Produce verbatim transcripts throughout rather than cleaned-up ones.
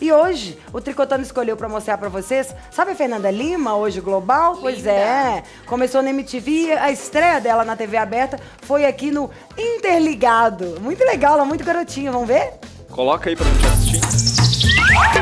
E hoje, o Tricotando escolheu pra mostrar pra vocês, sabe a Fernanda Lima, hoje Global? Linda. Pois é, começou na M T V, a estreia dela na T V aberta foi aqui no Interligado. Muito legal, ela é muito garotinha, vamos ver? Coloca aí pra gente assistir.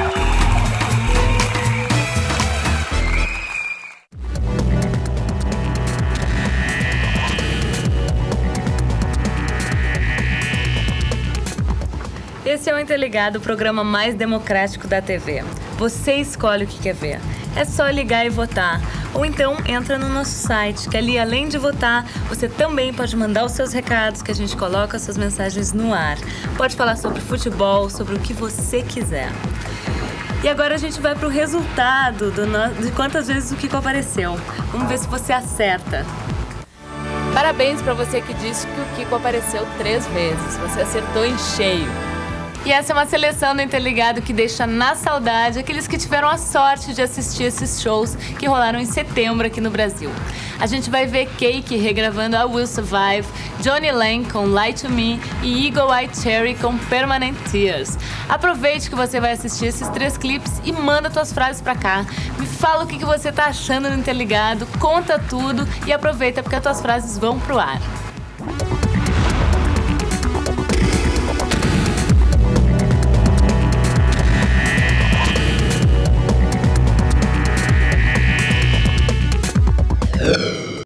Esse é o Interligado, o programa mais democrático da T V. Você escolhe o que quer ver. É só ligar e votar. Ou então entra no nosso site, que ali, além de votar, você também pode mandar os seus recados, que a gente coloca as suas mensagens no ar. Pode falar sobre futebol, sobre o que você quiser. E agora a gente vai pro resultado do no... de quantas vezes o Kiko apareceu. Vamos ver se você acerta. Parabéns pra você que disse que o Kiko apareceu três vezes. Você acertou em cheio. E essa é uma seleção do Interligado que deixa na saudade aqueles que tiveram a sorte de assistir esses shows que rolaram em setembro aqui no Brasil. A gente vai ver Cake regravando I Will Survive, Johnny Lang com Lie to Me e Eagle Eye Cherry com Permanent Tears. Aproveite que você vai assistir esses três clipes e manda tuas frases pra cá. Me fala o que você tá achando no Interligado, conta tudo e aproveita porque as tuas frases vão pro ar.